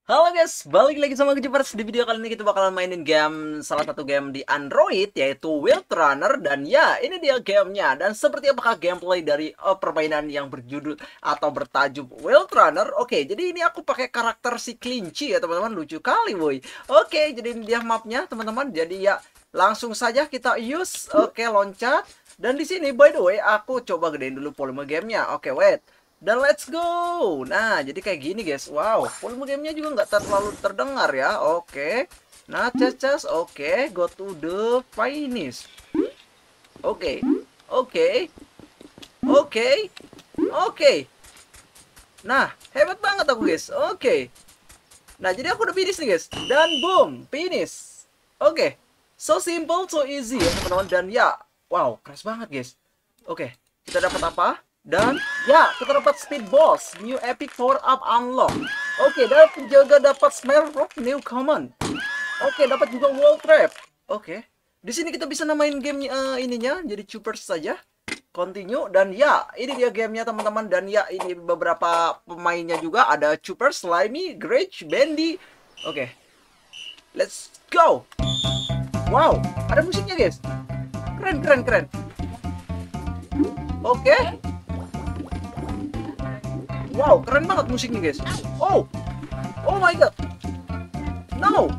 Halo guys, balik lagi sama Kejepers. Di video kali ini kita bakalan mainin game, salah satu game di Android, yaitu Wild Runner. Dan ya, ini dia gamenya. Dan seperti apakah gameplay dari permainan yang berjudul atau bertajuk Wild Runner? Oke, jadi ini aku pakai karakter si Kelinci ya teman-teman. Lucu kali boy. Oke, jadi ini dia mapnya teman-teman. Jadi ya, langsung saja kita use. Oke, loncat. Dan di sini by the way, aku coba gedein dulu volume gamenya. Oke, wait. Dan let's go. Nah, jadi kayak gini guys. Wow, volume gamenya juga nggak terlalu terdengar ya. Oke. Nah, cas. Oke, go to the finish. Oke. Oke. Oke. Oke. Nah, hebat banget aku guys. Oke. Nah, jadi aku udah finish nih guys. Dan boom, finish. Oke. So simple, so easy ya teman-teman. Dan ya, wow, keras banget guys. Oke, kita dapat apa? Dan ya, kita dapat speed boss, new epic power up unlock. Oke, dan juga dapat smell rock new common. Oke, dapat juga wall trap. Oke. Di sini kita bisa namain game ininya jadi Choopers saja. Continue dan ya, ini dia gamenya teman-teman. Dan ya, ini beberapa pemainnya juga ada Choopers, Slimy, Grage, Bendy. Oke. Let's go. Wow, ada musiknya guys. Keren. Oke. Wow, keren banget musiknya guys. Oh my god. No,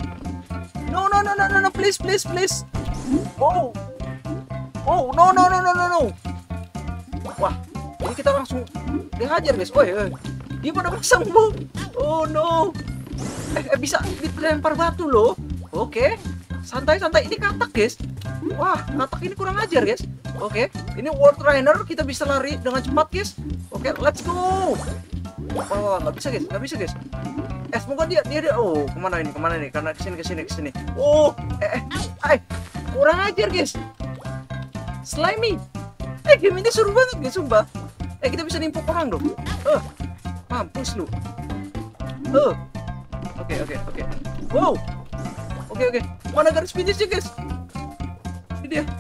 please. Oh, no. Wah, ini kita langsung dihajar guys. Woi, gimana pasang bu? Oh no. Bisa dilempar batu loh. Oke, santai. Ini katak guys. Wah, katak ini kurang ajar guys. Oke, ini World Trainer, kita bisa lari dengan cepat guys. Oke, let's go. Oh, nggak bisa guys. Semoga dia. Oh, kemana ini? Karena kesini. Oh, kurang ajar guys. Slimy. Game ini seru banget guys, sumpah. Kita bisa nimpuk orang dong. Mampus lu. Oke. Wow. Oke. Mana garis finishnya guys? Ini dia.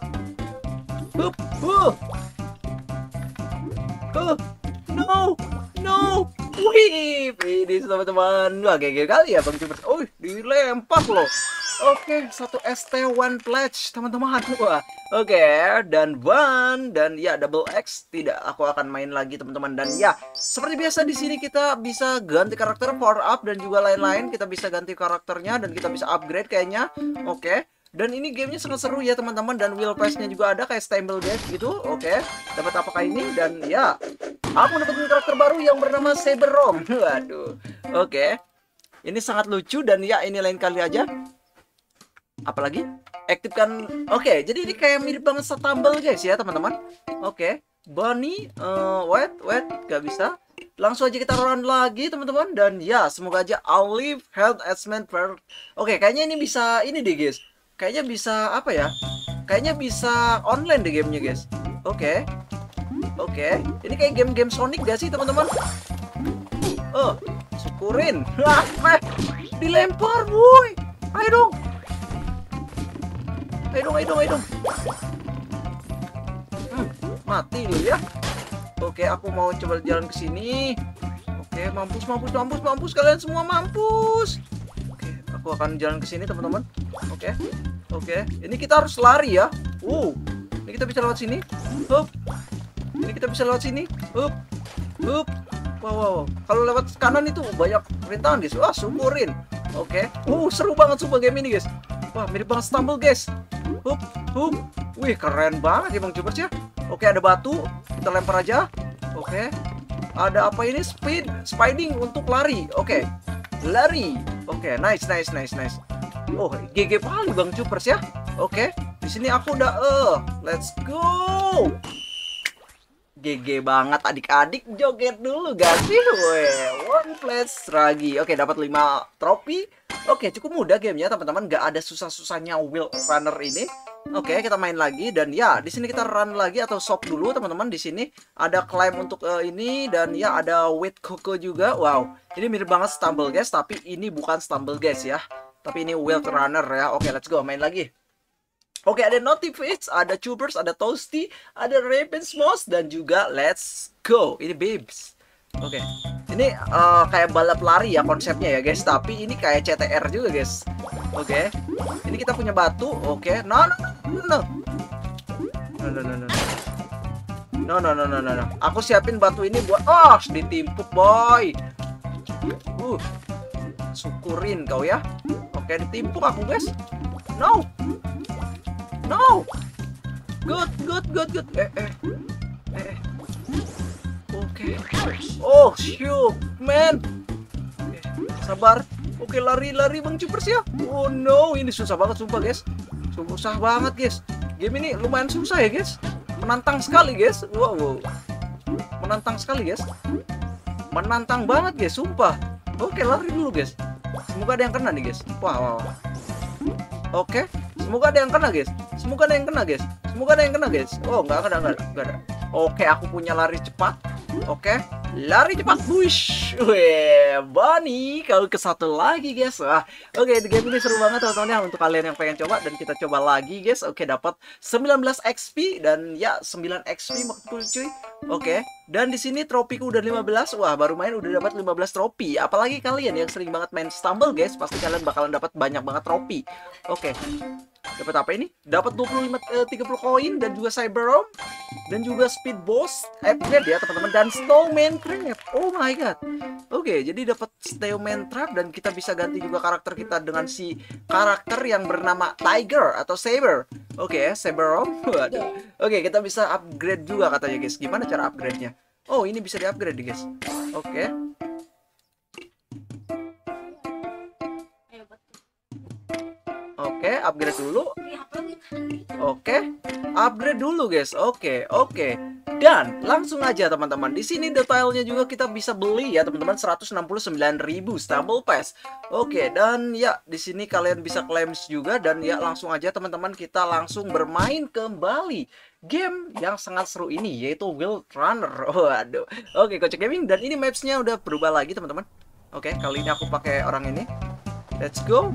No. Wih, ini teman-teman. Wah, GG kali ya Bang Cipers. Oh, dilempar loh. Oke, satu ST1 pledge, teman-teman. Wah, oke, dan one dan ya double X tidak aku akan main lagi, teman-teman. Dan ya, seperti biasa di sini kita bisa ganti karakter, power up dan juga lain-lain. Kita bisa ganti karakternya dan kita bisa upgrade kayaknya. Oke. Dan ini gamenya sangat seru ya teman-teman. Dan wheel pass-nya juga ada kayak stable dash gitu. Oke, dapat apakah ini? Dan ya, aku dapetin karakter baru yang bernama Saberom. Waduh. Oke, ini sangat lucu. Dan ya, ini lain kali aja. Apalagi aktifkan. Oke, jadi ini kayak mirip banget Stumble guys ya teman-teman. Oke, Bunny. Wait, gak bisa. Langsung aja kita run lagi teman-teman. Dan ya, semoga aja Olive Health Ascent. Oke, kayaknya ini bisa ini deh guys. Kayaknya bisa apa ya? Kayaknya bisa online deh gamenya guys. Oke. Ini kayak game-game Sonic gak sih teman-teman? Syukurin. Dilempar boy. Ayo dong. Mati lu ya. Oke, aku mau coba jalan ke sini. Oke, mampus kalian semua mampus. Oke, aku akan jalan ke sini teman-teman. Oke. Ini kita harus lari ya. Ini kita bisa lewat sini. Ini kita bisa lewat sini. Wow. Kalau lewat kanan itu banyak rintangan guys. Wah, syukurin. Oke. Seru banget sumpah game ini guys. Wah, mirip banget Stumble guys. Wih, keren banget ya Bang Cupers ya. Oke, ada batu. Kita lempar aja. Oke. Ada apa ini? Speeding untuk lari. Oke. Lari. Oke, nice. Oh, GG paling Bang Cupers ya. Oke. Di sini aku udah let's go. GG banget adik-adik, joget dulu gak sih? One place lagi. Oke, dapat 5 trofi. Oke, cukup mudah gamenya teman-teman, gak ada susah-susahnya Wild Runner ini. Oke, kita main lagi dan ya di sini kita run lagi atau shop dulu teman-teman. Di sini ada climb untuk ini dan ya ada wait coco juga. Wow, ini mirip banget Stumble guys, tapi ini bukan Stumble guys ya. Tapi ini Wild Runner ya. Oke, let's go main lagi. Oke, ada Notifice, ada Choopers, ada Toasty, ada Ravensmoss, dan juga Let's Go. Ini Babes. Oke, ini Ini kayak balap lari ya konsepnya ya guys, tapi ini kayak CTR juga guys. Oke. Ini kita punya batu. Oke. No. No. Aku siapin batu ini buat ditimpuk boy. Syukurin kau ya. Oke, ditimpuk aku guys. No. Good. Oke. Oh shoot man. Oke, sabar. Oke, lari Bang Cupers ya. Oh no, ini susah banget sumpah guys. Susah banget guys. Game ini lumayan susah ya guys. Menantang sekali guys. Wow. Menantang sekali guys. Menantang banget guys, sumpah. Oke, lari dulu guys. Semoga ada yang kena nih guys. Wow. Oke, semoga ada yang kena guys. Semoga ada yang kena guys. Oh, nggak ada. Oke, aku punya lari cepat. Oke, lari cepat, bush. Weh, Bunny, kau ke satu lagi guys. Oke, di game ini seru banget teman-teman ya, untuk kalian yang pengen coba, dan kita coba lagi guys. Oke, dapat 19 XP dan ya 9 XP betul cuy. Oke, dan di sini tropiku udah 15. Wah, baru main udah dapat 15 tropi. Apalagi kalian yang sering banget main Stumble guys, pasti kalian bakalan dapat banyak banget tropi. Oke. Dapat apa ini? Dapat 30 koin dan juga cyber rom dan juga speed boss upgrade ya teman-teman, dan snowman trap. Oh my god. Oke, jadi dapat snowman trap dan kita bisa ganti juga karakter kita dengan si karakter yang bernama Tiger atau Saber. Oke, cyber rom. Waduh. Oke, kita bisa upgrade juga katanya guys. Gimana cara upgrade-nya? Oh, ini bisa di-upgrade guys. Oke. Oke, upgrade dulu. Oke, upgrade dulu guys. Oke. Dan langsung aja teman-teman. Di sini detailnya juga kita bisa beli ya teman-teman, 169.000 Stumble Pass. Oke, dan ya di sini kalian bisa claim juga, dan ya langsung aja teman-teman, kita langsung bermain kembali game yang sangat seru ini, yaitu Wild Runner. Waduh. Oke, Kocek Gaming, dan ini mapsnya udah berubah lagi teman-teman. Oke, kali ini aku pakai orang ini. Let's go.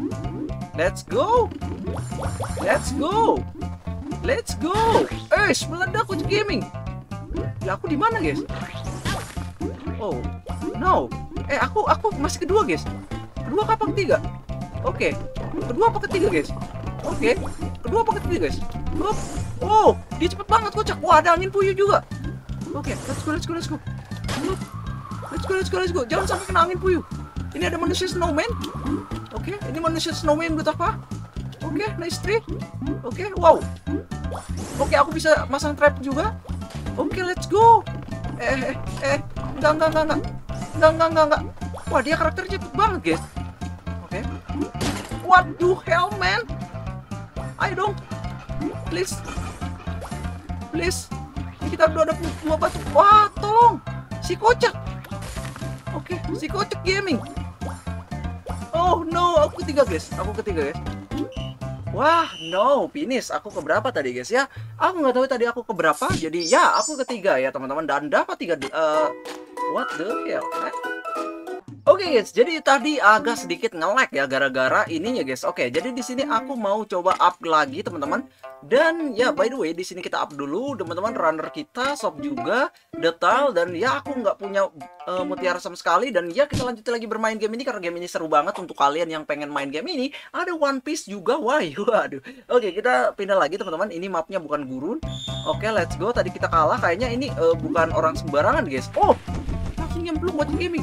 Meledak Kocek Gaming. Ya aku di mana guys? Oh no. Aku masih kedua guys. Kedua apa ketiga? Oke. Kedua apa ketiga guys? Oke. Kedua apa ketiga guys? Oh, dia cepet banget Kocak. Wah, ada angin puyuh juga. Oke, let's go. Let's go. Jangan sampai kena angin puyuh. Ini ada manusia snowman. Oke, ini manusia snowman buat apa? Oke, nice tree. Oke, wow. Oke, aku bisa masang trap juga. Oke, let's go. Enggak. Wah, dia karakternya cepet banget, guys. Oke. What the hell, man? Ayo dong. Please. Ini kita udah ada 2 batu. Wah, tolong. Si Kocak. Oke, si Kocak Gaming. Oh no, aku ketiga guys. Wah, no, finish. Aku keberapa tadi guys ya? Aku nggak tahu tadi aku keberapa. Jadi ya, aku ketiga ya teman-teman, dan dapat 3. What the hell, man? Oke guys, jadi tadi agak sedikit nge-lag ya gara-gara ininya guys. Oke, jadi di sini aku mau coba up lagi teman-teman. Dan ya by the way, di sini kita up dulu teman-teman, runner kita, shop juga, detail, dan ya aku nggak punya mutiara sama sekali. Dan ya kita lanjut lagi bermain game ini karena game ini seru banget untuk kalian yang pengen main game ini. Ada One Piece juga, waduh. Oke, kita pindah lagi teman-teman. Ini mapnya bukan gurun. Oke, let's go. Tadi kita kalah, kayaknya ini bukan orang sembarangan guys. Oh, langsung nyemplung buat gaming.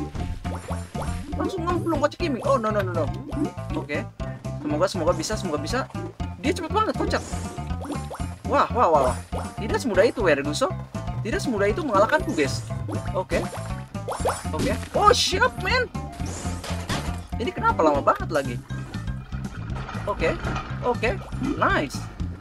Oh no. Oke. Semoga bisa. Dia cepet banget Kocak. Wah. Tidak semudah itu Werguso. Tidak semudah itu mengalahkanku guys. Oke. Oh siap man. Ini kenapa lama banget lagi? Oke. Nice.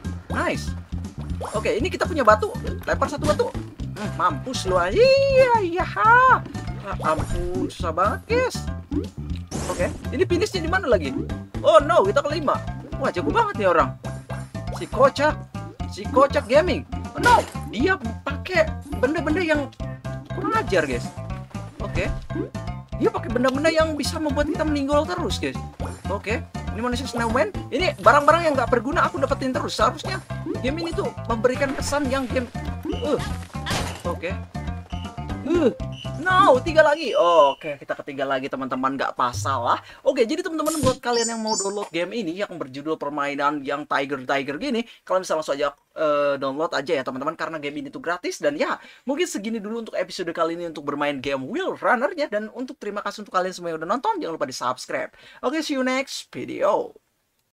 Oke, ini kita punya batu. Lempar 1 batu. Mampus lu aja. Iya. Ampun, susah banget guys. Oke, ini finishnya di mana lagi? Oh no, kita kelima. Wah, jago banget nih orang. Si Kocak Gaming. Oh no, dia pakai benda-benda yang kurang ajar guys. Oke. Dia pakai benda-benda yang bisa membuat kita meninggal terus guys. Oke, ini manusia snowman. Ini barang-barang yang nggak berguna aku dapetin terus. Seharusnya game ini tuh memberikan kesan yang game. Oke. No, 3 lagi. Oke, kita ketinggal lagi teman-teman, nggak masalah. Oke, jadi teman-teman buat kalian yang mau download game ini yang berjudul permainan yang Tiger gini, kalian bisa langsung aja download aja ya teman-teman, karena game ini tuh gratis. Dan ya, mungkin segini dulu untuk episode kali ini untuk bermain game Wheel Runner ya. Dan untuk terima kasih untuk kalian semua yang udah nonton, jangan lupa di subscribe. Oke, see you next video.